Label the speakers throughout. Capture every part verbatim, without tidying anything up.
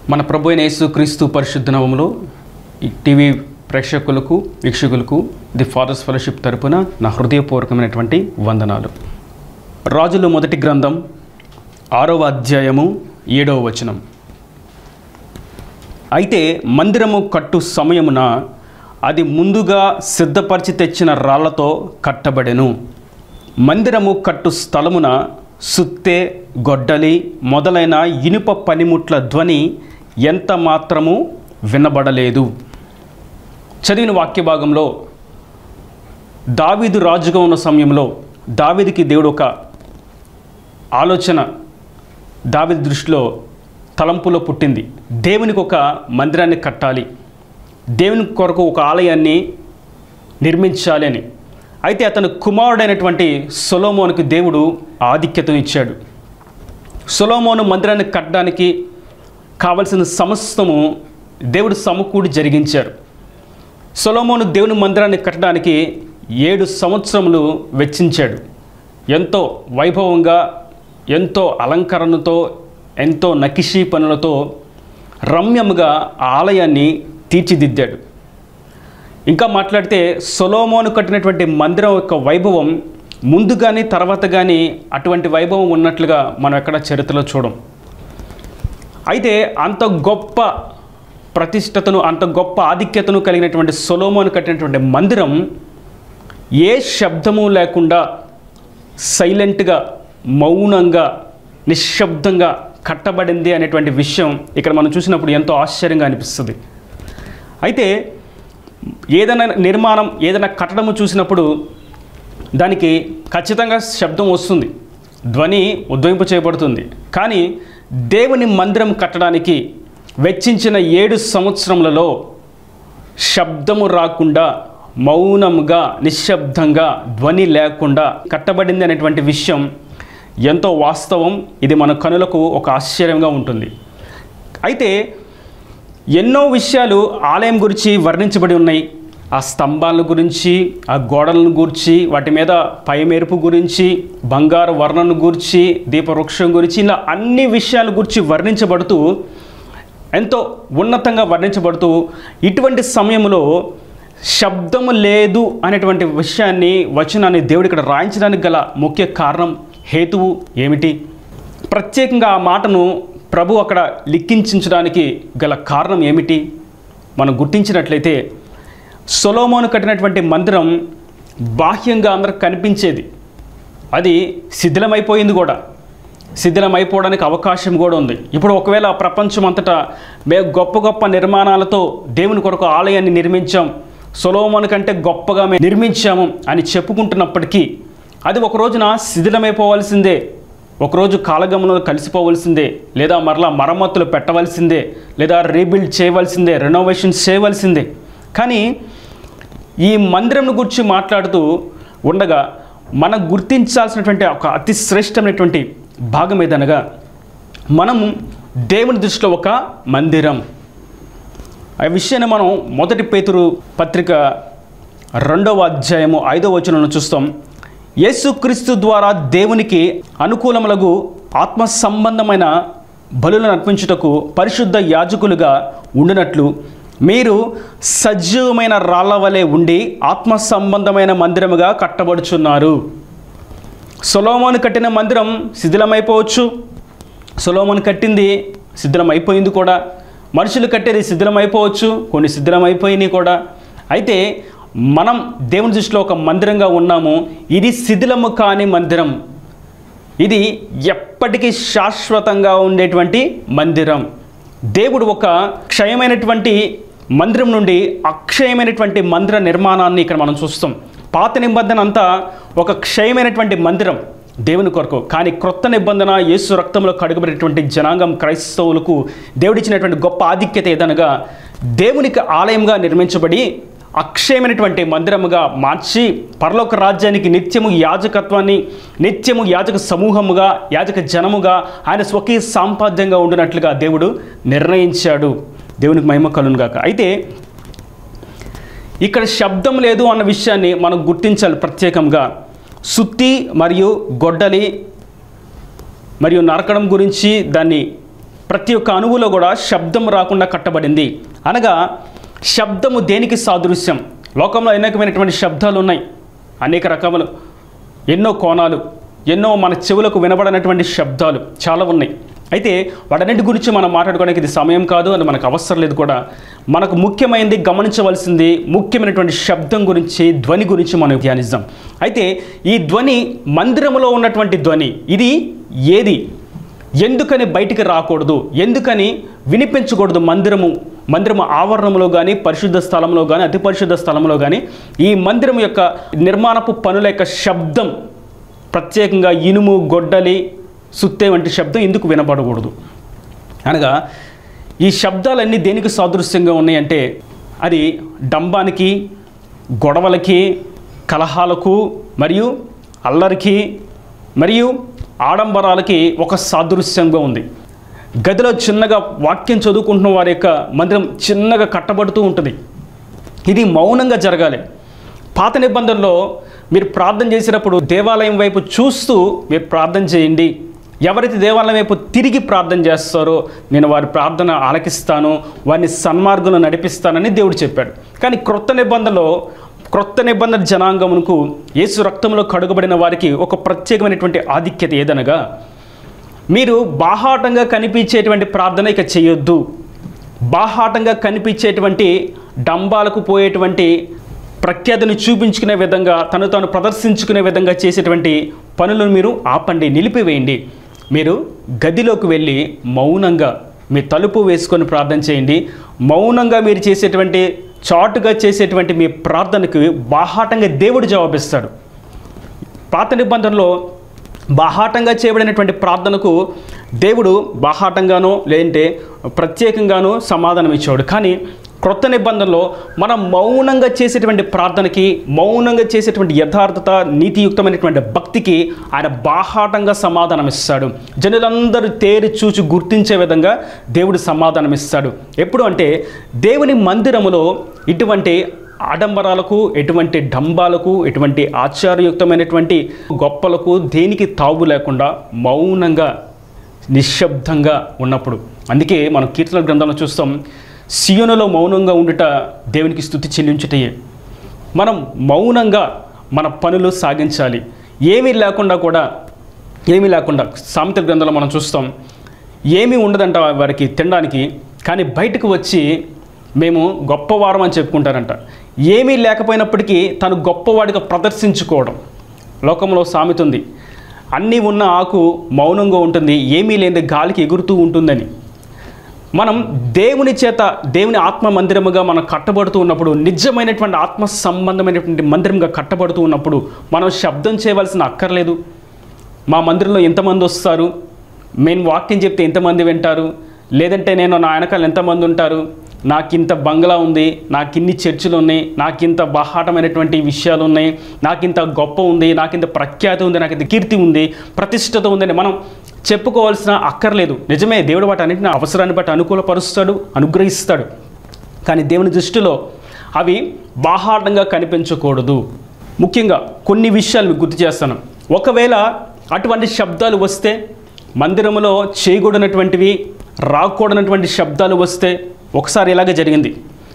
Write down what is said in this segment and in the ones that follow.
Speaker 1: మన ప్రభు అయిన యేసుక్రీస్తు పరిశుద్ధ నామములో ఈ టీవీ ప్రేక్షకులకు వీక్షకులకు ది ఫాదర్స్ ఫెలోషిప్ తరపున నా హృదయపూర్వకమైనటువంటి వందనాలు. రాజుల మొదటి గ్రంథం ఆరవ అధ్యాయము ఏడవ వచనం. అయితే మందిరము కట్టు సమయమున అది ముందుగా సిద్ధపరిచి తెచ్చిన రాళ్లతో కట్టబడెను. మందిరము కట్టు స్థలమున సుత్తె, గొడ్డలి మొదలైన ఇనుప పనిముట్ల ధ్వని ఎంత మాత్రము వినబడలేదు. చదివిన వాక్య భాగంలో దావీదు రాజుగా ఉన్న సమయంలో దావీదుకి దేవుడు ఒక ఆలోచన దావీదు దృష్టిలో తలంపులో పుట్టింది. దేవునికి ఒక మందిరాన్ని కట్టాలి, దేవుని కొరకు ఒక ఆలయాన్ని నిర్మించాలి అని. అయితే అతను కుమారుడైనటువంటి సొలొమోనుకి దేవుడు ఆధిక్యతను ఇచ్చాడు. సొలొమోను మందిరాన్ని కట్టడానికి కావలసిన సమస్తము దేవుడు సమకూడి జరిగించారు. సొలొమోను దేవుని మందిరాన్ని కట్టడానికి ఏడు సంవత్సరములు వెచ్చించాడు. ఎంతో వైభవంగా, ఎంతో అలంకరణతో, ఎంతో నకిషీ పనులతో రమ్యముగా ఆ ఆలయాన్ని తీర్చిదిద్దాడు. ఇంకా మాట్లాడితే సొలొమోను కట్టినటువంటి మందిరం యొక్క వైభవం ముందు కానీ తర్వాత కానీ అటువంటి వైభవం ఉన్నట్లుగా మనం ఎక్కడ చరిత్రలో చూడం. అయితే అంత గొప్ప ప్రతిష్టతను, అంత గొప్ప ఆధిక్యతను కలిగినటువంటి సొలొమోను కట్టినటువంటి మందిరం ఏ శబ్దము లేకుండా సైలెంట్గా, మౌనంగా, నిశ్శబ్దంగా కట్టబడింది అనేటువంటి విషయం ఇక్కడ మనం చూసినప్పుడు ఎంతో ఆశ్చర్యంగా అనిపిస్తుంది. అయితే ఏదైనా నిర్మాణం, ఏదైనా కట్టడము చూసినప్పుడు దానికి ఖచ్చితంగా శబ్దం వస్తుంది, ధ్వని ఉద్వయింపు చేయబడుతుంది. కానీ దేవుని మందిరం కట్టడానికి వెచ్చించిన ఏడు సంవత్సరములలో శబ్దము రాకుండా, మౌనంగా, నిశ్శబ్దంగా, ధ్వని లేకుండా కట్టబడింది అనేటువంటి విషయం ఎంతో వాస్తవం. ఇది మన కనులకు ఒక ఆశ్చర్యంగా ఉంటుంది. అయితే ఎన్నో విషయాలు ఆలయం గురించి వర్ణించబడి ఉన్నాయి. ఆ స్తంభాల గురించి, ఆ గోడలను గురించి, వాటి మీద పైమెరుపు గురించి, బంగారు వర్ణను గురించి, దీపవృక్షం గురించి, ఇలా అన్ని విషయాల గురించి వర్ణించబడుతూ, ఎంతో ఉన్నతంగా వర్ణించబడుతూ, ఇటువంటి సమయంలో శబ్దము లేదు అనేటువంటి విషయాన్ని, వచనాన్ని దేవుడు ఇక్కడ రాయించడానికి గల ముఖ్య కారణం, హేతువు ఏమిటి? ప్రత్యేకంగా ఆ మాటను ప్రభు అక్కడ లిఖించడానికి గల కారణం ఏమిటి? మనం గుర్తించినట్లయితే సొలొమోను కట్టినటువంటి మందిరం బాహ్యంగా అందరికి కనిపించేది. అది శిథిలమైపోయింది కూడా, శిథిలమైపోవడానికి అవకాశం కూడా ఉంది. ఇప్పుడు ఒకవేళ ప్రపంచం అంతటా మేము గొప్ప గొప్ప నిర్మాణాలతో దేవుని కొరకు ఆలయాన్ని నిర్మించాం, సొలొమోను కంటే గొప్పగా మేము నిర్మించాము అని చెప్పుకుంటున్నప్పటికీ అది ఒక రోజున శిథిలమైపోవాల్సిందే, ఒకరోజు కాలగమనంలో కలిసిపోవలసిందే, లేదా మరలా మరమ్మతులు పెట్టవలసిందే, లేదా రీబిల్డ్ చేయవలసిందే, రెనోవేషన్స్ చేయవలసిందే. కానీ ఈ మందిరం గురించి మాట్లాడుతూ ఉండగా మనం గుర్తించాల్సినటువంటి ఒక అతి శ్రేష్టమైనటువంటి భాగం ఏదనగా, మనము దేవుని దృష్టిలో ఒక మందిరం. ఆ విషయాన్ని మనం మొదటి పేతురు పత్రిక రెండవ అధ్యాయము ఐదవ వచనంలో చూస్తాం. యేసుక్రీస్తు ద్వారా దేవునికి అనుకూలములకు ఆత్మ సంబంధమైన బలులను అర్పించుటకు పరిశుద్ధ యాజకులుగా ఉండినట్లు మీరు సజీవమైన రాళ్ల వలె ఉండి ఆత్మ సంబంధమైన మందిరముగా కట్టబడుచున్నారు. సొలొమోను కట్టిన మందిరం శిథిలమైపోవచ్చు, సొలొమోను కట్టింది శిథిలమైపోయింది కూడా, మనుషులు కట్టేది శిథిలమైపోవచ్చు, కొన్ని శిథిలమైపోయినాయి కూడా. అయితే మనం దేవుని దృష్టిలో ఒక మందిరంగా ఉన్నాము. ఇది శిథిలము కాని మందిరం, ఇది ఎప్పటికీ శాశ్వతంగా ఉండేటువంటి మందిరం. దేవుడు ఒక క్షయమైనటువంటి మందిరం నుండి అక్షయమైనటువంటి మందిర నిర్మాణాన్ని ఇక్కడ మనం చూస్తాం. పాత నిబంధన అంతా ఒక క్షయమైనటువంటి మందిరం దేవుని కొరకు. కానీ క్రొత్త నిబంధన యేసు రక్తంలో కడుగబడినటువంటి జనాంగం క్రైస్తవులకు దేవుడిచ్చినటువంటి గొప్ప ఆధిక్యత ఏదనగా, దేవునికి ఆలయంగా నిర్మించబడి అక్షయమైనటువంటి మందిరముగా మార్చి పరలోక రాజ్యానికి నిత్యము యాజకత్వాన్ని, నిత్యము యాజక సమూహముగా, యాజక జనముగా ఆయన స్వకీయ సాంపాద్యంగా ఉండినట్లుగా దేవుడు నిర్ణయించాడు. దేవునికి మహిమ కలుగును గాక. అయితే ఇక్కడ శబ్దం లేదు అన్న విషయాన్ని మనం గుర్తించాలి ప్రత్యేకంగా. సుత్తి మరియు గొడ్డలి మరియు నరకడం గురించి, దాన్ని ప్రతి ఒక్క అణువులో కూడా శబ్దం రాకుండా కట్టబడింది. అనగా శబ్దము దేనికి సాదృశ్యం? లోకంలో అనేకమైనటువంటి శబ్దాలు ఉన్నాయి, అనేక రకములు, ఎన్నో కోణాలు, ఎన్నో మన చెవులకు వినబడినటువంటి శబ్దాలు చాలా ఉన్నాయి. అయితే వాటన్నిటి గురించి మనం మాట్లాడుకోవడానికి ఇది సమయం కాదు, అని మనకు అవసరం లేదు కూడా. మనకు ముఖ్యమైనది, గమనించవలసింది ముఖ్యమైనటువంటి శబ్దం గురించి, ధ్వని గురించి మనం ధ్యానిద్దాం. అయితే ఈ ధ్వని మందిరంలో ఉన్నటువంటి ధ్వని, ఇది ఏది, ఎందుకని బయటికి రాకూడదు, ఎందుకని వినిపించకూడదు? మందిరము మందిరము ఆవరణంలో కానీ, పరిశుద్ధ స్థలంలో కానీ, అతి పరిశుద్ధ స్థలంలో కానీ ఈ మందిరం యొక్క నిర్మాణపు పనుల యొక్క శబ్దం, ప్రత్యేకంగా ఇనుము, గొడ్డలి, సుత్తే వంటి శబ్దం ఎందుకు వినపడకూడదు? అనగా ఈ శబ్దాలన్నీ దేనికి సాదృశ్యంగా ఉన్నాయంటే అది డంబానికి, గొడవలకి, కలహాలకు, మరియు అల్లరికి, మరియు ఆడంబరాలకి ఒక సాదృశ్యంగా ఉంది. గదిలో చిన్నగా వాక్యం చదువుకుంటున్న వారి యొక్క మందిరం చిన్నగా కట్టబడుతూ ఉంటుంది. ఇది మౌనంగా జరగాలి. పాత నిబంధనలో మీరు ప్రార్థన చేసినప్పుడు దేవాలయం వైపు చూస్తూ మీరు ప్రార్థన చేయండి. ఎవరైతే దేవాలయం వైపు తిరిగి ప్రార్థన చేస్తారో నేను వారి ప్రార్థన ఆలకిస్తాను, వారిని సన్మార్గంలో నడిపిస్తానని దేవుడు చెప్పాడు. కానీ క్రొత్త నిబంధనలో క్రొత్త నిబంధన జనాంగమునకు యేసు రక్తంలో కడుగబడిన వారికి ఒక ప్రత్యేకమైనటువంటి ఆధిక్యత ఏదనగా, మీరు బాహాటంగా కనిపించేటువంటి ప్రార్థన ఇక చేయొద్దు. బాహాటంగా కనిపించేటువంటి డంబాలకు పోయేటువంటి ప్రఖ్యాతిని చూపించుకునే విధంగా, తను తాను ప్రదర్శించుకునే విధంగా చేసేటువంటి పనులను మీరు ఆపండి, నిలిపివేయండి. మీరు గదిలోకి వెళ్ళి మౌనంగా మీ తలుపు వేసుకొని ప్రార్థన చేయండి. మౌనంగా మీరు చేసేటువంటి, చాటుగా చేసేటువంటి మీ ప్రార్థనకు బాహాటంగా దేవుడు జవాబిస్తాడు. పాత నిబంధనలో బాహాటంగా చేయబడినటువంటి ప్రార్థనకు దేవుడు బాహాటంగానో లేదంటే ప్రత్యేకంగానో సమాధానం ఇచ్చేవాడు. కానీ క్రొత్త నిబంధనలో మనం మౌనంగా చేసేటువంటి ప్రార్థనకి, మౌనంగా చేసేటువంటి యథార్థత, నీతియుక్తమైనటువంటి భక్తికి ఆయన బాహాటంగా సమాధానం ఇస్తాడు. జనులందరూ తేరి చూచి గుర్తించే విధంగా దేవుడు సమాధానం ఇస్తాడు. ఎప్పుడు అంటే దేవుని మందిరములో ఇటువంటి ఆడంబరాలకు, ఎటువంటి డంబాలకు, ఎటువంటి ఆచారయుక్తమైనటువంటి గొప్పలకు దేనికి తావు లేకుండా మౌనంగా, నిశ్శబ్దంగా ఉన్నప్పుడు. అందుకే మనం కీర్తన గ్రంథంలో చూస్తాం, సియోనులో మౌనంగా ఉండుట దేవునికి స్తుతి చెల్లించుటయే. మనం మౌనంగా మన పనులు సాగించాలి. ఏమీ లేకుండా కూడా, ఏమీ లేకుండా సామెతల గ్రంథంలో మనం చూస్తాం, ఏమీ ఉండదంట వారికి తినడానికి, కానీ బయటకు వచ్చి మేము గొప్పవారం అని చెప్పుకుంటారంట. ఏమీ లేకపోయినప్పటికీ తను గొప్పవాడిగా ప్రదర్శించుకోవడం. లోకంలో సామెత ఉంది, అన్నీ ఉన్న ఆకు మౌనంగా ఉంటుంది, ఏమీ లేని గాలికి ఎగురుతూ ఉంటుందని. మనం దేవుని చేత, దేవుని ఆత్మ మందిరముగా మనం కట్టబడుతూ ఉన్నప్పుడు, నిజమైనటువంటి ఆత్మ సంబంధమైనటువంటి మందిరంగా కట్టబడుతూ ఉన్నప్పుడు మనం శబ్దం చేయవలసిన అక్కర్లేదు. మా మందిరంలో ఎంతమంది వస్తారు, నేను వాక్యం చెప్తే ఎంతమంది వింటారు, లేదంటే నేను నా వెనకాల ఎంతమంది ఉంటారు, నాకింత బంగ్లా ఉంది, నాకిన్ని చర్చిలు ఉన్నాయి, నాకింత బాహాటమైనటువంటి విషయాలు ఉన్నాయి, నాకింత గొప్ప ఉంది, నాకింత ప్రఖ్యాతి ఉంది, నాకింత కీర్తి ఉంది, ప్రతిష్టత ఉందని మనం చెప్పుకోవాల్సిన అక్కర్లేదు. నిజమే, దేవుడు వాటి అన్నింటిని అవసరాన్ని బట్టి అనుకూలపరుస్తాడు, అనుగ్రహిస్తాడు. కానీ దేవుని దృష్టిలో అవి బాహాటంగా కనిపించకూడదు. ముఖ్యంగా కొన్ని విషయాలు మీకు గుర్తు చేస్తాను. ఒకవేళ అటువంటి శబ్దాలు వస్తే, మందిరంలో చేయకూడనటువంటివి, రాకూడనటువంటి శబ్దాలు వస్తే, ఒకసారి ఇలాగే జరిగింది.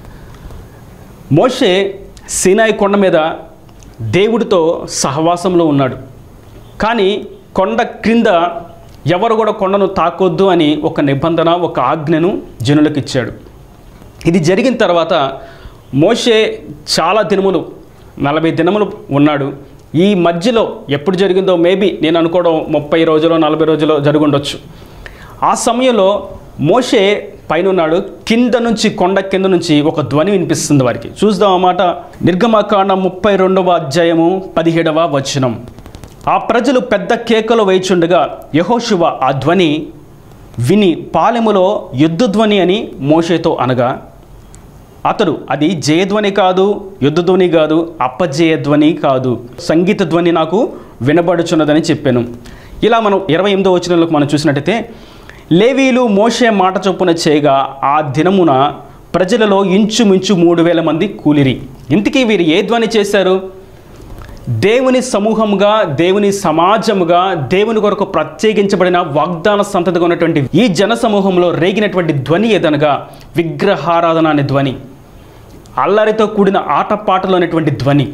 Speaker 1: మోషే సీనాయి కొండ మీద దేవుడితో సహవాసంలో ఉన్నాడు. కానీ కొండ క్రింద ఎవరు కూడా కొండను తాకొద్దు అని ఒక నిబంధన, ఒక ఆజ్ఞను జనులకు ఇచ్చాడు. ఇది జరిగిన తర్వాత మోషే చాలా దినములు, నలభై దినములు ఉన్నాడు. ఈ మధ్యలో ఎప్పుడు జరిగిందో మేబీ నేను అనుకోవడం ముప్పై రోజులో నలభై రోజులో జరుగుండొచ్చు. ఆ సమయంలో మోషే పైన ఉన్నాడు, కింద నుంచి, కొండ కింద నుంచి ఒక ధ్వని వినిపిస్తుంది వారికి. చూద్దాం అన్నమాట. నిర్గమకాండం ముప్పై రెండవ అధ్యాయము పదిహేడవ వచనం. ఆ ప్రజలు పెద్ద కేకలు వేయుచుండగా యెహోషువ ఆ ధ్వని విని పాలెములో యుద్ధ ధ్వని అని మోషేతో అనగా, అతడు అది జయధ్వని కాదు, యుద్ధ ధ్వని కాదు, అపజయధ్వని కాదు, సంగీత ధ్వని నాకు వినబడుచున్నదని చెప్పాను. ఇలా మనం ఇరవై ఎనిమిదో వచనంలో మనం చూసినట్టయితే, లేవీలు మోషే మాట చొప్పున చేయగా ఆ దినమున ప్రజలలో ఇంచుమించు మూడు వేల మంది కూలిరి. ఇంతకీ వీరు ఏ ధ్వని చేశారు? దేవుని సమూహముగా, దేవుని సమాజముగా, దేవుని కొరకు ప్రత్యేకించబడిన వాగ్దాన సంతతిగా ఉన్నటువంటి ఈ జన సమూహంలో రేగినటువంటి ధ్వని ఏదనగా విగ్రహారాధన అనే ధ్వని, అల్లరితో కూడిన ఆటపాటలు అనేటువంటి ధ్వని.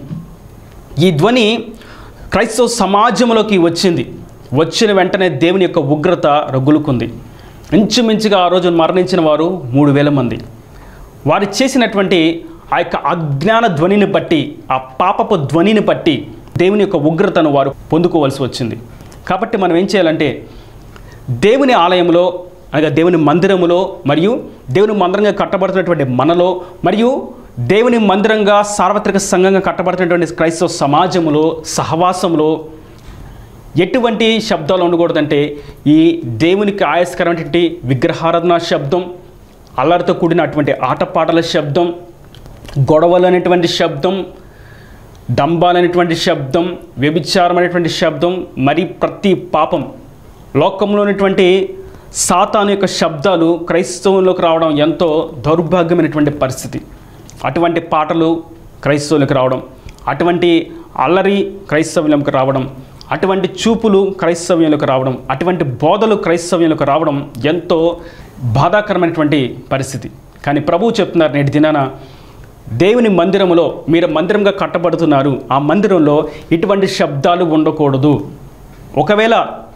Speaker 1: ఈ ధ్వని క్రైస్తవ సమాజంలోకి వచ్చింది. వచ్చిన వెంటనే దేవుని యొక్క ఉగ్రత రగులుకుంది. ఇంచుమించుగా ఆ రోజు మరణించిన వారు మూడు వేల మంది. వారు చేసినటువంటి ఆ యొక్క అజ్ఞాన ధ్వనిని బట్టి, ఆ పాపపు ధ్వనిని బట్టి దేవుని యొక్క ఉగ్రతను వారు పొందుకోవాల్సి వచ్చింది. కాబట్టి మనం ఏం చేయాలంటే దేవుని ఆలయంలో అనగా దేవుని మందిరములో మరియు దేవుని మందిరంగా కట్టబడుతున్నటువంటి మనలో మరియు దేవుని మందిరంగా సార్వత్రిక సంఘంగా కట్టబడుతున్నటువంటి క్రైస్తవ సమాజంలో సహవాసంలో ఎటువంటి శబ్దాలు ఉండకూడదంటే ఈ దేవునికి ఆయాస్కరమైనటువంటి విగ్రహారాధన శబ్దం, అల్లరితో కూడిన అటువంటి ఆటపాటల శబ్దం, గొడవలు అనేటువంటి శబ్దం, డంబాలనేటువంటి శబ్దం, వ్యభిచారం అనేటువంటి శబ్దం, మరి ప్రతి పాపం, లోకంలో ఉన్నటువంటి సాతాను యొక్క శబ్దాలు క్రైస్తవంలోకి రావడం ఎంతో దౌర్భాగ్యమైనటువంటి పరిస్థితి. అటువంటి పాటలు క్రైస్తవులకు రావడం, అటువంటి అల్లరి క్రైస్తవ్యంలోకి రావడం, అటువంటి చూపులు క్రైస్తవ్యంలోకి రావడం, అటువంటి బోధలు క్రైస్తవ్యంలోకి రావడం ఎంతో బాధాకరమైనటువంటి పరిస్థితి. కానీ ప్రభువు చెప్తున్నారు, నేటి దినాన దేవుని మందిరములో మీరు మందిరంగా కట్టబడుతున్నారు, ఆ మందిరంలో ఇటువంటి శబ్దాలు ఉండకూడదు. ఒకవేళ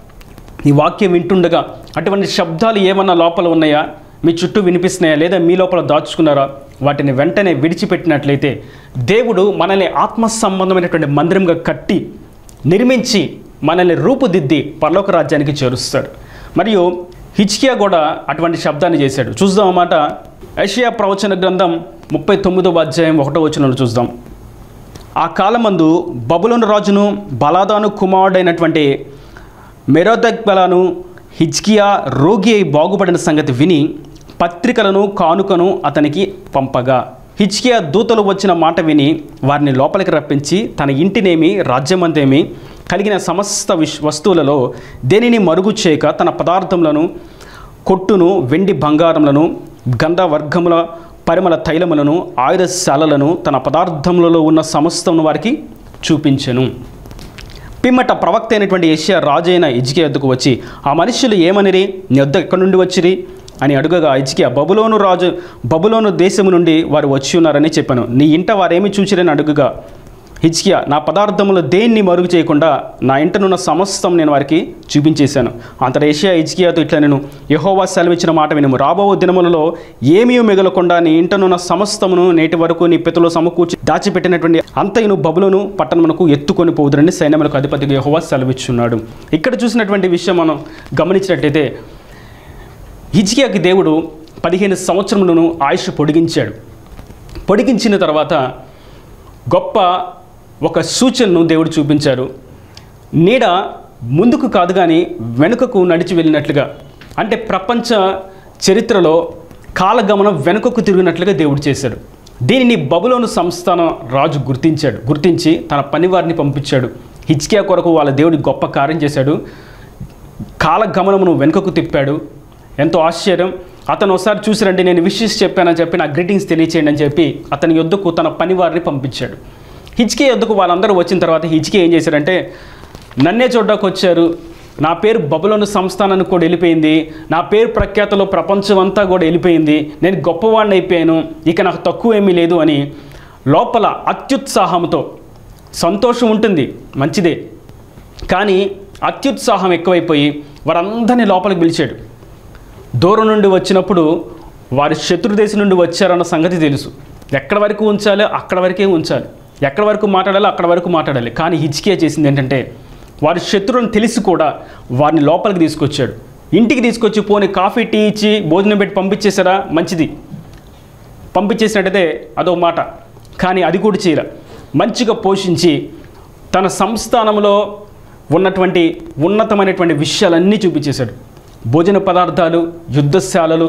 Speaker 1: ఈ వాక్యం వింటుండగా అటువంటి శబ్దాలు ఏమన్నా లోపల ఉన్నాయా, మీ చుట్టూ వినిపిస్తున్నాయా, లేదా మీ లోపల దాచుకున్నారా, వాటిని వెంటనే విడిచిపెట్టినట్లయితే దేవుడు మనల్ని ఆత్మ సంబంధమైనటువంటి మందిరంగా కట్టి నిర్మించి మనల్ని రూపుదిద్ది పరలోక రాజ్యానికి చేరుస్తాడు. మరియు హిజ్కియా కూడా అటువంటి శబ్దాన్ని చేశాడు. చూద్దాం అన్నమాట. యెషయా ప్రవచన గ్రంథం ముప్పై తొమ్మిదవ అధ్యాయం ఒకటో వచనంలో చూద్దాం. ఆ కాలమందు బబులోను రాజును బలాదాను కుమారుడైనటువంటి మెరోదక్బెలను హిజ్కియా రోగి అయి బాగుపడిన సంగతి విని పత్రికలను కానుకను అతనికి పంపగా, హిజ్కియా దూతలు వచ్చిన మాట విని వారిని లోపలికి రప్పించి తన ఇంటినేమి రాజ్యమందేమి కలిగిన సమస్త విష్ వస్తువులలో దేనిని మరుగు చేయక తన పదార్థములను, కొట్టును, వెండి బంగారములను, గంధవర్గముల పరిమళ తైలములను, ఆయుధశాలలను, తన పదార్థములలో ఉన్న సమస్తమును వారికి చూపించెను. పిమ్మట ప్రవక్త అయినటువంటి యెషయా రాజైన హిజ్కియా వద్దకు వచ్చి, ఆ మనుష్యులు ఏమనిరి, నీ వద్ద ఎక్కడి నుండి వచ్చిరి అని అడుగగా, హిజ్కియా బబులోను రాజు బబులోను దేశము నుండి వారు వచ్చి ఉన్నారని చెప్పాను. నీ ఇంట వారేమి చూచిరని అడుగగా, హిజ్కియా నా పదార్థములు దేన్ని మరుగు చేయకుండా నా ఇంటనున్న సమస్తం నేను వారికి చూపించేశాను. అంతటా యెషయా హిజ్కియాతో ఇట్లా, నేను యెహోవా సెలవిచ్చిన మాట వినుము. రాబో దినములలో ఏమీ మిగలకుండా నీ ఇంటనున్న సమస్తమును నేటి వరకు నీ పితరులు సమకూర్చి దాచిపెట్టినటువంటి అంతయును బబులోను పట్టణమునకు ఎత్తుకొని పోదురని సైన్యములకు అధిపతిగా యెహోవా సెలవిచ్చున్నాడు. ఇక్కడ చూసినటువంటి విషయం మనం గమనించినట్టయితే హిజ్కియాకి దేవుడు పదిహేను సంవత్సరములను ఆయుష్ పొడిగించాడు. పొడిగించిన తర్వాత గొప్ప ఒక సూచనను దేవుడు చూపించారు. నీడ ముందుకు కాదు కానీ వెనుకకు నడిచి వెళ్ళినట్లుగా, అంటే ప్రపంచ చరిత్రలో కాలగమనం వెనుకకు తిరిగినట్లుగా దేవుడు చేశాడు. దీనిని బబులోను సంస్థాన రాజు గుర్తించాడు. గుర్తించి తన పనివారిని పంపించాడు. హిజ్కియా కొరకు వాళ్ళ దేవుడి గొప్ప కార్యం చేశాడు. కాలగమనమును వెనుకకు తిప్పాడు. ఎంతో ఆశ్చర్యం. అతను ఒకసారి చూసిరండి, నేను విషెస్ చెప్పానని చెప్పి నా గ్రీటింగ్స్ తెలియచేయండి అని చెప్పి అతని యొద్దకు తన పనివారిని పంపించాడు. హిజ్కియా యొద్దకు వాళ్ళందరూ వచ్చిన తర్వాత హిజ్కియా ఏం చేశారంటే, నన్నే చూడ్డానికి వచ్చారు, నా పేరు బబులోను సంస్థానానికి కూడా వెళ్ళిపోయింది, నా పేరు ప్రఖ్యాతలో ప్రపంచం అంతా కూడా వెళ్ళిపోయింది, నేను గొప్పవాడిని అయిపోయాను, ఇక నాకు తక్కువ ఏమీ లేదు అని లోపల అత్యుత్సాహంతో, సంతోషం ఉంటుంది మంచిదే, కానీ అత్యుత్సాహం ఎక్కువైపోయి వారందరినీ లోపలికి పిలిచాడు. దూరం నుండి వచ్చినప్పుడు వారి శత్రుదేశం నుండి వచ్చారన్న సంగతి తెలుసు. ఎక్కడి వరకు ఉంచాలో అక్కడ వరకే ఉంచాలి, ఎక్కడి వరకు మాట్లాడాలో అక్కడ వరకు మాట్లాడాలి. కానీ హిజ్కియా చేసింది ఏంటంటే, వారి శత్రువులను తెలిసి కూడా వారిని లోపలికి తీసుకొచ్చాడు. ఇంటికి తీసుకొచ్చి పోనీ కాఫీ టీ ఇచ్చి భోజనం పెట్టి పంపించేసారా, మంచిది, పంపించేసినట్టయితే అదో మాట. కానీ అది కూడా చేయరా, మంచిగా పోషించి తన సంస్థానంలో ఉన్నటువంటి ఉన్నతమైనటువంటి విషయాలన్నీ చూపించేశాడు. భోజన పదార్థాలు, యుద్ధశాలలు,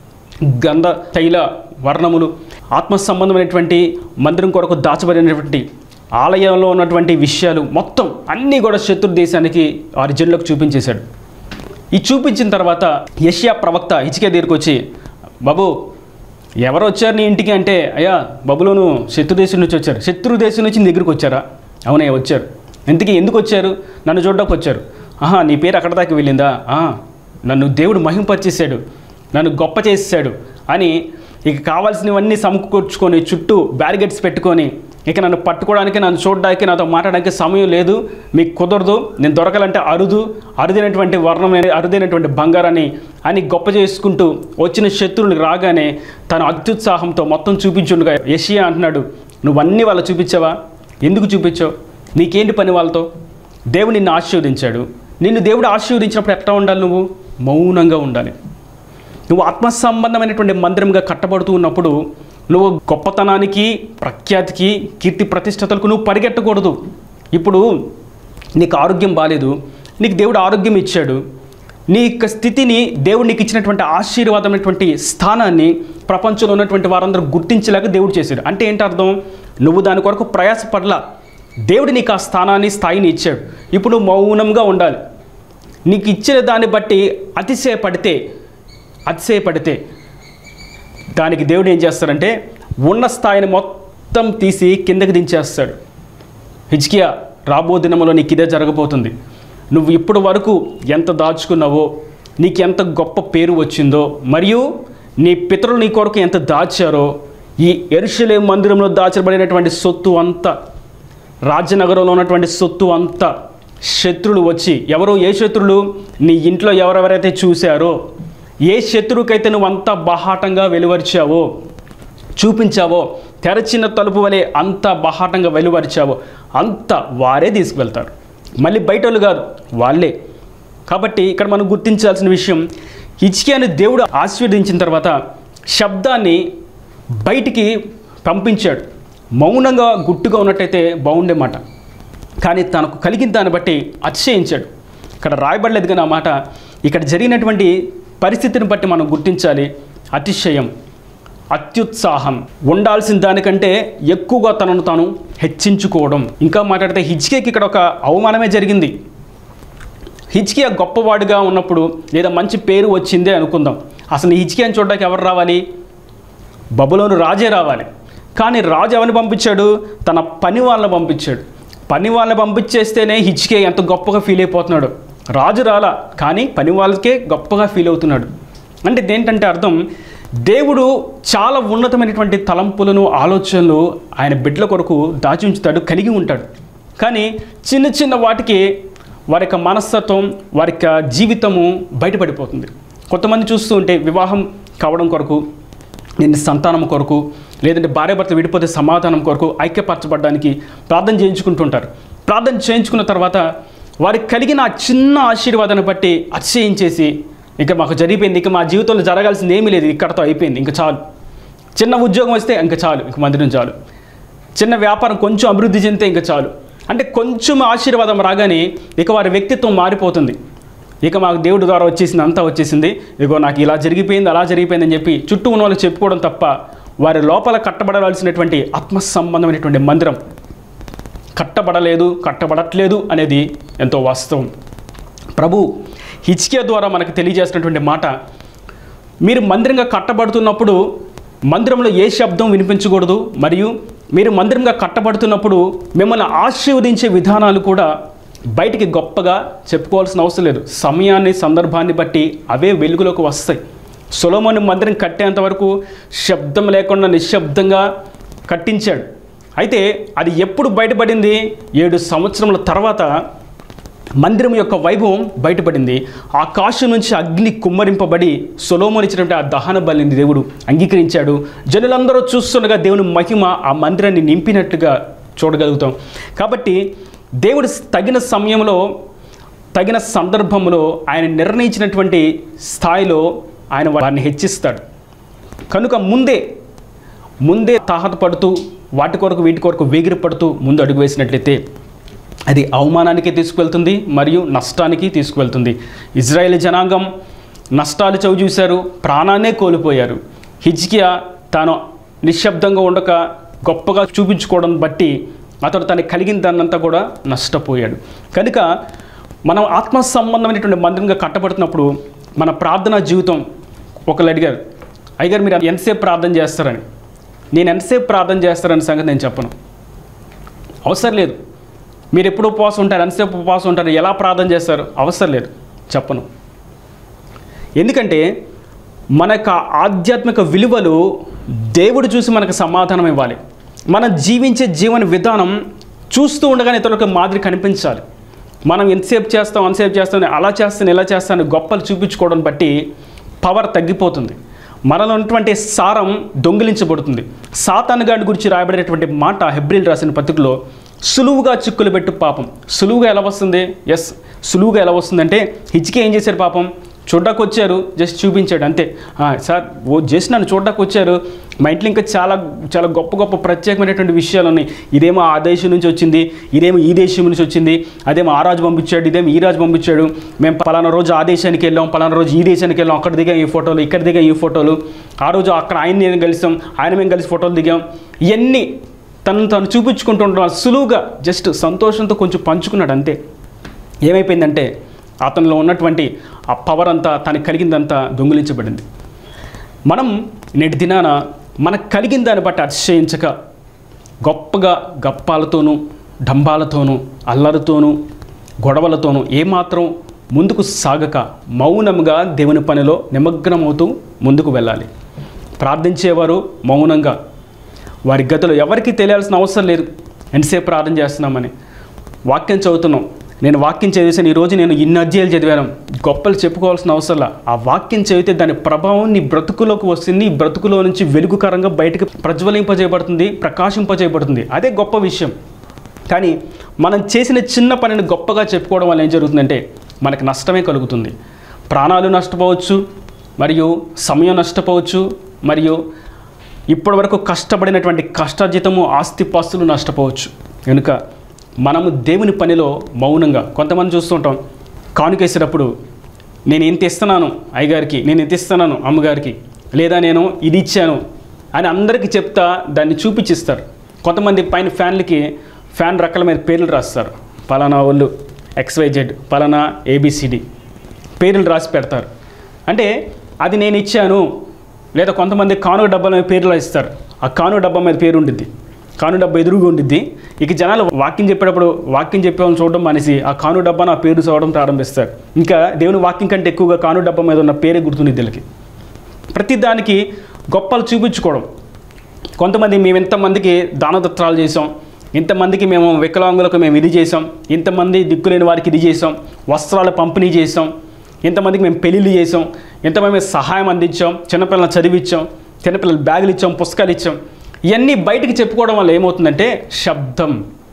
Speaker 1: గంధ తైల వర్ణములు, ఆత్మ సంబంధమైనటువంటి మందిరం కొరకు దాచబడినటువంటి ఆలయంలో ఉన్నటువంటి విషయాలు మొత్తం అన్నీ కూడా శత్రు దేశానికి వారి జనులకు చూపించేశాడు. ఈ చూపించిన తర్వాత యెషయా ప్రవక్త హిజ్కియా దగ్గరికి వచ్చి, బాబు ఎవరు వచ్చారు నీ ఇంటికి అంటే, అయ్యా బబులోను శత్రు దేశం నుంచి వచ్చారు. శత్రు దేశం నుంచి నీ దగ్గరికి వచ్చారా? అవునయ్య వచ్చారు. ఇంతకీ ఎందుకు వచ్చారు? నన్ను చూడడానికి వచ్చారు. ఆహా, నీ పేరు అక్కడ దాకా వెళ్ళిందా? నన్ను దేవుడు మహింపరిచేశాడు, నన్ను గొప్ప చేసేసాడు అని ఇక కావాల్సినవన్నీ సమకూర్చుకొని చుట్టూ బ్యారిగేట్స్ పెట్టుకొని ఇక నన్ను పట్టుకోవడానికి, నన్ను చూడడానికి, నాతో మాట్లాడడానికి సమయం లేదు, మీకు కుదరదు, నేను దొరకాలంటే అరుదు, అరుదైనటువంటి వర్ణం, అరుదైనటువంటి బంగారాన్ని అని గొప్ప చేసుకుంటూ వచ్చిన శత్రువులు రాగానే తను అత్యుత్సాహంతో మొత్తం చూపించుండగా యెషయా అంటున్నాడు, నువ్వన్నీ వాళ్ళు చూపించావా? ఎందుకు చూపించావు? నీకేంటి పని వాళ్ళతో? దేవుడు నిన్ను ఆశీర్వదించాడు. నిన్ను దేవుడు ఆశీర్వదించినప్పుడు ఎట్లా ఉండాలి? నువ్వు మౌనంగా ఉండాలి. నువ్వు ఆత్మ సంబంధమైనటువంటి మందిరంగా కట్టబడుతూ ఉన్నప్పుడు నువ్వు గొప్పతనానికి, ప్రఖ్యాతికి, కీర్తి ప్రతిష్టతలకు నువ్వు పరిగెట్టకూడదు. ఇప్పుడు నీకు ఆరోగ్యం బాలేదు, నీకు దేవుడు ఆరోగ్యం ఇచ్చాడు, నీ యొక్క స్థితిని దేవుడు నీకు ఇచ్చినటువంటి ఆశీర్వాదమైనటువంటి స్థానాన్ని ప్రపంచంలో ఉన్నటువంటి వారందరూ గుర్తించలేక దేవుడు చేశాడు. అంటే ఏంటి అర్థం? నువ్వు దాని కొరకు ప్రయాసపడలా, దేవుడు నీకు ఆ స్థానాన్ని, స్థాయిని ఇచ్చాడు. ఇప్పుడు నువ్వు మౌనంగా ఉండాలి. నీకు ఇచ్చిన దాన్ని బట్టి అతిశయపడితే అతిశయపడితే దానికి దేవుడు ఏం చేస్తాడంటే ఉన్న స్థాయిని మొత్తం తీసి కిందకి దించేస్తాడు. హిజ్కియా, రాబో దినంలో నీకు ఇదే జరగబోతుంది. నువ్వు ఇప్పటి వరకు ఎంత దాచుకున్నావో, నీకు ఎంత గొప్ప పేరు వచ్చిందో, మరియు నీ పితరులు నీ కొరకు ఎంత దాచారో, ఈ యెరూషలేము మందిరంలో దాచబడినటువంటి సొత్తు అంతా, రాజనగరంలో ఉన్నటువంటి సొత్తు అంతా శత్రులు వచ్చి, ఎవరో ఏ శత్రులు? నీ ఇంట్లో ఎవరెవరైతే చూశారో, ఏ శత్రువుకైతే నువ్వు అంత బహాటంగా వెలువరిచావో, చూపించావో, తెరచిన తలుపు వలె అంత బహాటంగా వెలువరిచావో అంత వారే తీసుకువెళ్తారు. మళ్ళీ బయట వాళ్ళు కాదు, వాళ్ళే. కాబట్టి ఇక్కడ మనం గుర్తించాల్సిన విషయం, హిజ్కియాని దేవుడు ఆశీర్వదించిన తర్వాత శబ్దాన్ని బయటికి పంపించాడు. మౌనంగా గుట్టుగా ఉన్నట్టయితే బాగుండే మాట, కానీ తనకు కలిగిన దాన్ని బట్టి అతిశయించాడు. ఇక్కడ రాయబడలేదు కానీ ఆ మాట, ఇక్కడ జరిగినటువంటి పరిస్థితిని బట్టి మనం గుర్తించాలి. అతిశయం, అత్యుత్సాహం, ఉండాల్సిన దానికంటే ఎక్కువగా తనను తాను హెచ్చించుకోవడం. ఇంకా మాట్లాడితే హిజ్కియాకి ఇక్కడ ఒక అవమానమే జరిగింది. హిజ్కియా గొప్పవాడుగా ఉన్నప్పుడు లేదా మంచి పేరు వచ్చిందే అనుకుందాం. అసలు హిజ్కియాని చూడడానికి ఎవరు రావాలి? బబులోను రాజే రావాలి. కానీ రాజు ఎవరిని పంపించాడు? తన పని వాళ్ళని పంపించాడు. పని వాళ్ళని పంపించేస్తేనే హిజ్కియా ఎంత గొప్పగా ఫీల్ అయిపోతున్నాడు. రాజు రాలా, కానీ పని వాళ్ళకే గొప్పగా ఫీల్ అవుతున్నాడు. అంటే దేంటంటే అర్థం, దేవుడు చాలా ఉన్నతమైనటువంటి తలంపులను, ఆలోచనలు ఆయన బిడ్డల కొరకు దాచి ఉంచుతాడు, కలిగి ఉంటాడు. కానీ చిన్న చిన్న వాటికి వారి యొక్క మనస్తత్వం, వారి యొక్క జీవితము బయటపడిపోతుంది. కొంతమంది చూస్తూ ఉంటే వివాహం కావడం కొరకు, నేను సంతానం కొరకు, లేదంటే భార్యాభర్త విడిపోతే సమాధానం కొరకు ఐక్యపరచబడడానికి ప్రార్థన చేయించుకుంటుంటారు. ప్రార్థన చేయించుకున్న తర్వాత వారికి కలిగిన ఆ చిన్న ఆశీర్వాదాన్ని బట్టి అతిశయించేసి, ఇక మాకు జరిగిపోయింది, ఇక మా జీవితంలో జరగాల్సింది ఏమీ లేదు, ఇక్కడతో అయిపోయింది, ఇంకా చాలు. చిన్న ఉద్యోగం వస్తే ఇంకా చాలు, ఇంక మందిరం చాలు. చిన్న వ్యాపారం కొంచెం అభివృద్ధి చెందితే ఇంకా చాలు. అంటే కొంచెం ఆశీర్వాదం రాగానే ఇక వారి వ్యక్తిత్వం మారిపోతుంది. ఇక మాకు దేవుడి ద్వారా వచ్చేసింది, అంతా వచ్చేసింది, ఇగో నాకు ఇలా జరిగిపోయింది, అలా జరిగిపోయింది అని చెప్పి చుట్టూ ఉన్న వాళ్ళకి చెప్పుకోవడం తప్ప వారి లోపల కట్టబడాల్సినటువంటి ఆత్మ సంబంధమైనటువంటి మందిరం కట్టబడలేదు, కట్టబడట్లేదు అనేది ఎంతో వాస్తవం. ప్రభు హిజ్కియా ద్వారా మనకు తెలియజేసినటువంటి మాట, మీరు మందిరంగా కట్టబడుతున్నప్పుడు మందిరంలో ఏ శబ్దం వినిపించకూడదు, మరియు మీరు మందిరంగా కట్టబడుతున్నప్పుడు మిమ్మల్ని ఆశీర్వదించే విధానాలు కూడా బయటికి గొప్పగా చెప్పుకోవాల్సిన అవసరం లేదు. సమయాన్ని, సందర్భాన్ని బట్టి అవే వెలుగులోకి వస్తాయి. సొలొమోను మందిరం కట్టేంత వరకు శబ్దం లేకుండా నిశ్శబ్దంగా కట్టించాడు. అయితే అది ఎప్పుడు బయటపడింది? ఏడు సంవత్సరముల తర్వాత మందిరం యొక్క వైభవం బయటపడింది. ఆకాశం నుంచి అగ్ని కుమ్మరింపబడి సొలొమోను ఇచ్చినటువంటి ఆ దహన బలిని దేవుడు అంగీకరించాడు. జనులందరూ చూస్తుండగా దేవుని మహిమ ఆ మందిరాన్ని నింపినట్టుగా చూడగలుగుతాం. కాబట్టి దేవుడు తగిన సమయంలో, తగిన సందర్భంలో ఆయన నిర్ణయించినటువంటి స్థాయిలో ఆయన వారిని హెచ్చిస్తాడు. కనుక ముందే ముందే తాహతపడుతూ వాటి కొరకు వీటి కొరకు వేగిరి పడుతూ ముందు అడుగు వేసినట్లయితే అది అవమానానికి తీసుకువెళ్తుంది మరియు నష్టానికి తీసుకువెళ్తుంది. ఇజ్రాయేల్ జనాంగం నష్టాలు చవి చూశారు, ప్రాణాన్నే కోల్పోయారు. హిజ్కియా తాను నిశ్శబ్దంగా ఉండక గొప్పగా చూపించుకోవడం బట్టి అతడు తనకి కలిగిన దాన్నంతా కూడా నష్టపోయాడు. కనుక మనం ఆత్మ సంబంధమైనటువంటి మందిరంగా కట్టబడుతున్నప్పుడు మన ప్రార్థనా జీవితం, ఒకళ్ళు అడిగారు, అయ్యగారు మీరు ఎంతసేపు ప్రార్థన చేస్తారని. నేను ఎంతసేపు ప్రార్థన చేస్తారని సంగతి నేను చెప్పను, అవసరం లేదు. మీరు ఎప్పుడు ఉపవాసం ఉంటారు, ఎంతసేపు ఉపవాసం ఉంటారు, ఎలా ప్రార్థన చేస్తారు? అవసరం లేదు, చెప్పను. ఎందుకంటే మన యొక్క ఆధ్యాత్మిక విలువలు దేవుడు చూసి మనకు సమాధానం ఇవ్వాలి. మనం జీవించే జీవన విధానం చూస్తూ ఉండగానే ఇతరులకు మాదిరి కనిపించాలి. మనం ఎంతసేపు చేస్తాం అంతసేపు చేస్తాం, అలా చేస్తాను ఇలా చేస్తాను గొప్పలు చూపించుకోవడం బట్టి పవర్ తగ్గిపోతుంది. మనలో ఉన్నటువంటి సారం దొంగిలించబడుతుంది. సాతాను గాడి గురించి రాయబడేటువంటి మాట హెబ్రీలు రాసిన పత్రికలో సులువుగా చిక్కులు పెట్టు పాపం. సులువుగా ఎలా వస్తుంది? ఎస్, సులువుగా ఎలా వస్తుందంటే హిజ్కియా ఏం చేశారు పాపం? చూడ్డానికి వచ్చారు, జస్ట్ చూపించాడు అంతే. సార్ ఓ జస్ట్ నన్ను చూడ్డానికి వచ్చారు, మా ఇంట్లో ఇంకా చాలా చాలా గొప్ప గొప్ప ప్రత్యేకమైనటువంటి విషయాలు ఉన్నాయి. ఇదేమో ఆ దేశం నుంచి వచ్చింది, ఇదేమో ఈ దేశం నుంచి వచ్చింది, అదేమో ఆ రాజు పంపించాడు, ఇదేమో ఈ రాజు పంపించాడు, మేము పలానా రోజు ఆ దేశానికి వెళ్ళాం, పలానా రోజు ఈ దేశానికి వెళ్ళాం, అక్కడ దిగాం ఈ ఫోటోలు, ఇక్కడ దిగాం ఈ ఫోటోలు, ఆ రోజు అక్కడ ఆయన నేను కలిసాం, ఆయన మేము కలిసి ఫోటోలు దిగాం. ఇవన్నీ తను తను చూపించుకుంటూ ఉంటాం. సులువుగా జస్ట్ సంతోషంతో కొంచెం పంచుకున్నాడు అంతే. ఏమైపోయిందంటే అతనిలో ఉన్నటువంటి ఆ పవర్ అంతా, తనకు కలిగిందంతా దొంగిలించబడింది. మనం నేటి దినాన మనకు కలిగిన దాన్ని బట్టి అతిశయించక గొప్పగా గప్పాలతోనూ డంబాలతోనూ అల్లరితోనూ గొడవలతోనూ ఏమాత్రం ముందుకు సాగక మౌనంగా దేవుని పనిలో నిమగ్నమవుతూ ముందుకు వెళ్ళాలి. ప్రార్థించేవారు మౌనంగా, వారి గతిలో ఎవరికి తెలియాల్సిన అవసరం లేదు ఎంతసేపు ప్రార్థన చేస్తున్నామని. వాక్యం చదువుతున్నాం, నేను వాక్యం చదివేసాను, ఈరోజు నేను ఇన్ని అధ్యాయాలు చదివాను, గొప్పలు చెప్పుకోవాల్సిన అవసరంలా. ఆ వాక్యం చదివితే దాని ప్రభావం నీ బ్రతుకులోకి వస్తుంది, నీ బ్రతుకులో నుంచి వెలుగుకరంగా బయటకు ప్రజ్వలింపజేయబడుతుంది, ప్రకాశింపజేయబడుతుంది. అదే గొప్ప విషయం. కానీ మనం చేసిన చిన్న పనిని గొప్పగా చెప్పుకోవడం వల్ల ఏం జరుగుతుందంటే మనకు నష్టమే కలుగుతుంది. ప్రాణాలు నష్టపోవచ్చు, మరియు సమయం నష్టపోవచ్చు, మరియు ఇప్పటి వరకు కష్టపడినటువంటి కష్టార్జితము ఆస్తిపాస్తులు నష్టపోవచ్చు. కనుక మనము దేవుని పనిలో మౌనంగా, కొంతమంది చూస్తుంటాం కానుకేసేటప్పుడు నేను ఎంత ఇస్తున్నాను అయ్యగారికి, నేను ఎంత ఇస్తున్నాను అమ్మగారికి, లేదా నేను ఇది ఇచ్చాను అని అందరికీ చెప్తా దాన్ని చూపించిస్తారు. కొంతమంది పైన ఫ్యాన్లకి ఫ్యాన్ రకాల మీద పేర్లు రాస్తారు, పలానా వాళ్ళు ఎక్స్వైజెడ్, పలానా ఏబిసిడి పేర్లు రాసి పెడతారు. అంటే అది నేను ఇచ్చాను. లేదా కొంతమంది కానుక డబ్బాల మీద పేర్లు రాస్తారు, ఆ కానుక డబ్బా మీద పేరు ఉండిద్ది, కాను డబ్బా ఎదురుగా ఉండిద్ది. ఇక జనాలు వాక్యం చెప్పేటప్పుడు వాక్యం చెప్పేవాళ్ళని చూడడం మానేసి ఆ కాను డబ్బా నా పేరు చదవడం ప్రారంభిస్తారు. ఇంకా దేవుని వాక్యం కంటే ఎక్కువగా కాను డబ్బా మీద ఉన్న పేరే గుర్తుంది వీళ్ళకి. ప్రతి దానికి గొప్పలు చూపించుకోవడం. కొంతమంది మేము ఇంతమందికి దానదత్రాలు చేసాం, ఇంతమందికి మేము వికలాంగులకు మేము ఇది చేసాం, ఇంతమంది దిక్కులేని వారికి ఇది చేసాం, వస్త్రాల పంపిణీ చేసాం, ఇంతమందికి మేము పెళ్ళిళ్ళు చేసాం, ఇంతమంది మేము సహాయం అందించాం, చిన్నపిల్లలను చదివించాం, చిన్నపిల్లలు బ్యాగులు ఇచ్చాం, పుస్తకాలు ఇచ్చాం. ఇవన్నీ బయటికి చెప్పుకోవడం వల్ల ఏమవుతుందంటే శబ్దం,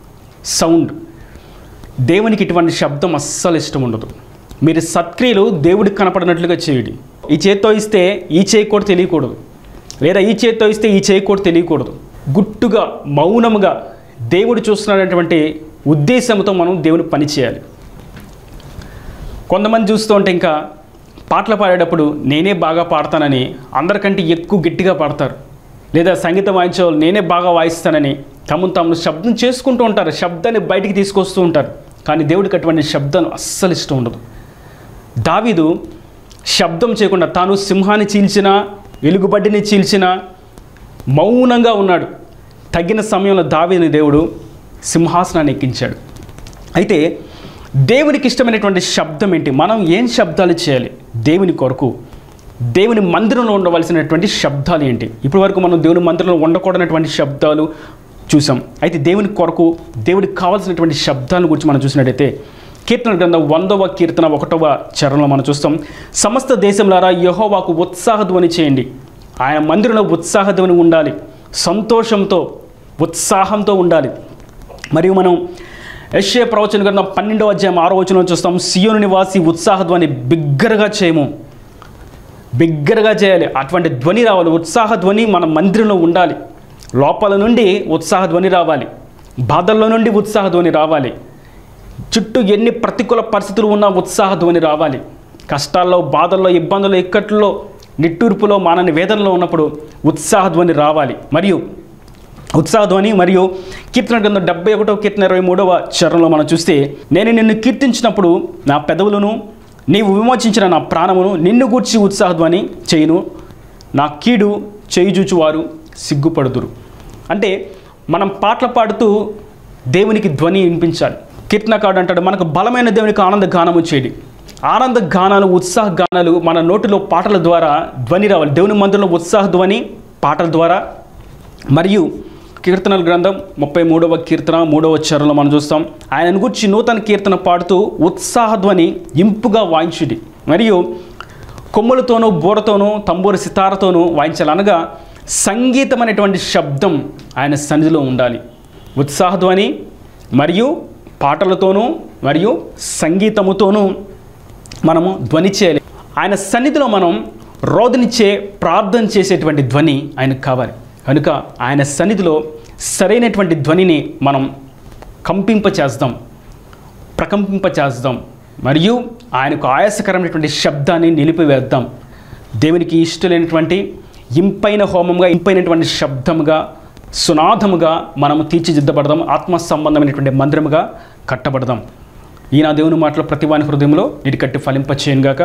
Speaker 1: సౌండ్. దేవునికి ఇటువంటి శబ్దం అస్సలు ఇష్టం ఉండదు. మీరు సత్క్రియలు దేవుడికి కనపడినట్లుగా చేయండి. ఈ చేత్తో ఇస్తే ఈ చేయి కూడా తెలియకూడదు, లేదా ఈ చేత్తో ఇస్తే ఈ చేయి కూడా తెలియకూడదు. గుట్టుగా మౌనముగా దేవుడు చూస్తున్నటువంటి ఉద్దేశంతో మనం దేవుని పని చేయాలి. కొంతమంది చూస్తూ ఉంటే ఇంకా పాటలు పాడేటప్పుడు నేనే బాగా పాడతానని అందరికంటే ఎక్కువ గట్టిగా పాడతారు, లేదా సంగీతం వాయించే వాళ్ళు నేనే బాగా వాయిస్తానని తమను తాము శబ్దం చేసుకుంటూ ఉంటారు, శబ్దాన్ని బయటికి తీసుకొస్తూ ఉంటారు. కానీ దేవుడికి అటువంటి శబ్దం అస్సలు ఇష్టం ఉండదు. దావీదు శబ్దం చేయకుండా తాను సింహాన్ని చీల్చిన, ఎలుగుబడ్డిని చీల్చిన మౌనంగా ఉన్నాడు. తగిన సమయంలో దావీదుని దేవుడు సింహాసనాన్ని ఎక్కించాడు. అయితే దేవునికి ఇష్టమైనటువంటి శబ్దం ఏంటి? మనం ఏం శబ్దాలు చేయాలి దేవుని కొరకు? దేవుని మందిరంలో ఉండవలసినటువంటి శబ్దాలు ఏంటి? ఇప్పటి వరకు మనం దేవుని మందిరంలో ఉండకూడనటువంటి శబ్దాలు చూసాం. అయితే దేవుని కొరకు దేవుడికి కావాల్సినటువంటి శబ్దాల గురించి మనం చూసినట్టయితే కీర్తన గ్రంథం వందవ కీర్తన ఒకటవ చరణంలో మనం చూస్తాం, సమస్త దేశంలారా యెహోవాకు ఉత్సాహధ్వని చేయండి. ఆయన మందిరంలో ఉత్సాహధ్వని ఉండాలి, సంతోషంతో ఉత్సాహంతో ఉండాలి. మరియు మనం యెషయా ప్రవచన గ్రంథం పన్నెండవ అధ్యాయం ఆరో వచనంలో చూస్తాం, సియోను నివాసి ఉత్సాహధ్వని బిగ్గరగా చేయము, బిగ్గరగా చేయాలి. అటువంటి ధ్వని రావాలి, ఉత్సాహ ధ్వని మన మందిరంలో ఉండాలి. లోపల నుండి ఉత్సాహ ధ్వని రావాలి, బాధల్లో నుండి ఉత్సాహ ధ్వని రావాలి, చుట్టూ ఎన్ని ప్రతికూల పరిస్థితులు ఉన్నా ఉత్సాహ ధ్వని రావాలి. కష్టాల్లో, బాధల్లో, ఇబ్బందుల్లో, ఇక్కట్లో, నిట్టూర్పులో, మానని వేదనలో ఉన్నప్పుడు ఉత్సాహ ధ్వని రావాలి. మరియు ఉత్సాహ ధ్వని మరియు కీర్తన గ్రంథం డెబ్బై ఒకటవ కీర్తన ఇరవై మూడవ చరణంలో మనం చూస్తే, నేను నిన్ను కీర్తించినప్పుడు నా పెదవులను, నీవు విమోచించిన నా ప్రాణమును నిన్ను గూర్చి ఉత్సాహధ్వని చేయును, నా కీడు చేయుచూచువారు సిగ్గుపడుదురు. అంటే మనం పాటలు పాడుతూ దేవునికి ధ్వని వినిపించాలి. కీర్తనకారుడు అంటాడు, మనకు బలమైన దేవునికి ఆనంద గానము చేయడి. ఆనంద గానాలు, ఉత్సాహ గానాలు మన నోటిలో పాటల ద్వారా ధ్వని రావాలి. దేవుని మందిరంలో ఉత్సాహ ధ్వని పాటల ద్వారా. మరియు కీర్తనల గ్రంథం ముప్పై మూడవ కీర్తన మూడవ చరణంలో మనం చూస్తాం, ఆయనను గురించి నూతన కీర్తన పాడుతూ ఉత్సాహ ధ్వని ఇంపుగా వాయించుడి. మరియు కొమ్ములతోనూ బూరతోనూ తంబూరు సితారతోనూ వాయించాలి. అనగా సంగీతం అనేటువంటి శబ్దం ఆయన సన్నిధిలో ఉండాలి. ఉత్సాహ ధ్వని మరియు పాటలతోనూ మరియు సంగీతముతోనూ మనము ధ్వని చేయాలి. ఆయన సన్నిధిలో మనం రోదనిచ్చే ప్రార్థన చేసేటువంటి ధ్వని ఆయనకు కావాలి. కనుక ఆయన సన్నిధిలో సరైనటువంటి ధ్వనిని మనం కంపింప చేద్దాం, ప్రకంపింప చేద్దాం. మరియు ఆయనకు ఆయాసకరమైనటువంటి శబ్దాన్ని నిలిపివేద్దాం. దేవునికి ఇష్టమైనటువంటి ఇంపైన హోమంగా, ఇంపైనటువంటి శబ్దముగా, సునాదముగా మనము తీర్చిదిద్దబడదాం. ఆత్మ సంబంధమైనటువంటి మందిరముగా కట్టబడదాం. ఈ నా దేవుని మాటలు ప్రతి వాని హృదయంలో నీటి కట్టి ఫలింపచేయనుగాక.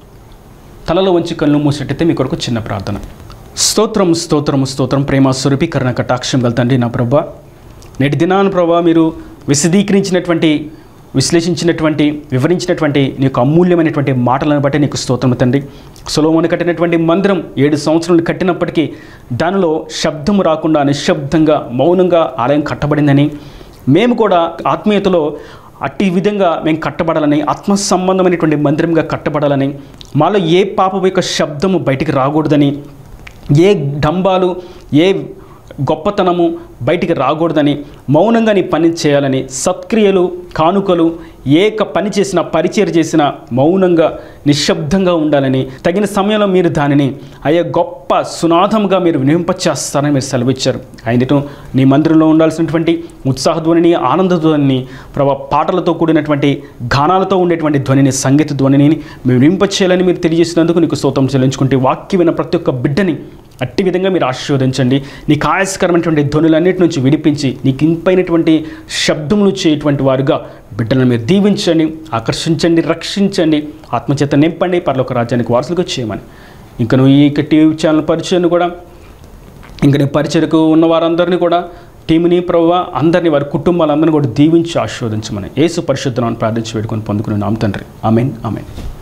Speaker 1: తలలో వంచి కళ్ళు మూసినట్టయితే మీ కొరకు చిన్న ప్రార్థన. స్తోత్రం స్తోత్రం స్తోత్రం ప్రేమ స్వరూపి కరుణ కటాక్షం గల తండ్రి, నా ప్రభా నేటి దినాన్ని ప్రభా మీరు విశదీకరించినటువంటి, విశ్లేషించినటువంటి, వివరించినటువంటి నీ యొక్క అమూల్యమైనటువంటి మాటలను బట్టి నీకు స్తోత్రం తండ్రి. సొలొమోను కట్టినటువంటి మందిరం ఏడు సంవత్సరాలు కట్టినప్పటికీ దానిలో శబ్దము రాకుండా నిశ్శబ్దంగా మౌనంగా ఆలయం కట్టబడిందని, మేము కూడా ఆత్మీయతలో అట్టి విధంగా మేము కట్టబడాలని, ఆత్మ సంబంధమైనటువంటి మందిరంగా కట్టబడాలని, మాలో ఏ పాపం యొక్క శబ్దము బయటికి రాకూడదని, ఏ డంబాలు, ఏ గొప్పతనము బయటికి రాకూడదని, మౌనంగా నీ పని చేయాలని, సత్క్రియలు, కానుకలు, ఏక పని చేసిన, పరిచయం చేసిన మౌనంగా నిశ్శబ్దంగా ఉండాలని, తగిన సమయంలో మీరు దానిని అయ్యే గొప్ప సునాదంగా మీరు వినింపచేస్తారని మీరు సెలవిచ్చారు. అయినట్టు నీ మందిరంలో ఉండాల్సినటువంటి ఉత్సాహధ్వనిని, ఆనందధ్వనిని, ప్రభా పాటలతో కూడినటువంటి గానాలతో ఉండేటువంటి ధ్వనిని, సంగీత ధ్వనిని మీరు వినింపచేయాలని మీరు తెలియజేసినందుకు నీకు స్తోత్రం చెల్లించుకుంటే, వాక్యం విన్న ప్రతి ఒక్క బిడ్డని అట్టి విధంగా మీరు ఆశీర్వదించండి. నీకు ఆయాసకరమైనటువంటి ధ్వనులన్నిటి నుంచి విడిపించి నీకు ఇంపైనటువంటి శబ్దములు చేయటువంటి వారుగా బిడ్డలను మీరు దీవించండి, ఆకర్షించండి, రక్షించండి, ఆత్మచేత నింపండి, పరలోక రాజ్యానికి వారసులుగా చేయమని. ఇంకా నువ్వు ఈ టీవీ ఛానల్ పరిచయాన్ని కూడా, ఇంకా నీ పరిచయకు ఉన్న వారందరినీ కూడా, టీముని ప్రభువా అందరినీ, వారి కుటుంబాలందరినీ కూడా దీవించి ఆశీర్వదించమని యేసు పరిశుద్ధ నామమున ప్రార్థించి వేడుకొని పొందుకునే నామ తండ్రి. ఆమేన్ ఆమేన్.